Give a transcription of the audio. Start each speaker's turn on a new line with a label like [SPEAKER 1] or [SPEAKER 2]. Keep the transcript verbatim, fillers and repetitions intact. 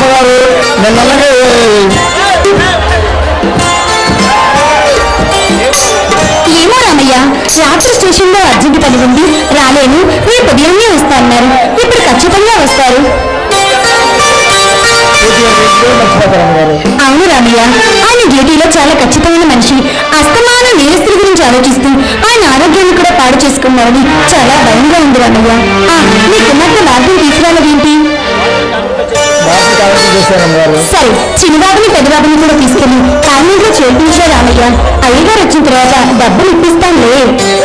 [SPEAKER 1] అమ్మగారు నేను అలాగే
[SPEAKER 2] ఏమో రామయ్య, రాత్రి స్టేషన్ లో అర్జెంట్ పని ఉంది, రాలేను, రేపు ఉదయాన్నే వస్తాన్నారు. ఇప్పుడు ఖచ్చితంగా వస్తారు. అవును రామయ్య, ఆయన డ్యూటీలో చాలా ఖచ్చితమైన మనిషి. అస్తమాన నేరస్తుల గురించి ఆలోచిస్తూ ఆయన ఆరోగ్యాన్ని కూడా పాడు చేసుకున్నారని చాలా భయంగా ఉంది రామయ్య. నీ కుమార్తె బాధ్యం తీసుకురాలేదేంటి? సరే, చిన్నబాబుని పెద్దబాబుని కూడా తీసుకెళ్ళి కాలనీలో చేర్పించే రామయ్య. అయ్యగారు వచ్చిన తర్వాత డబ్బులు ఇప్పిస్తానులే.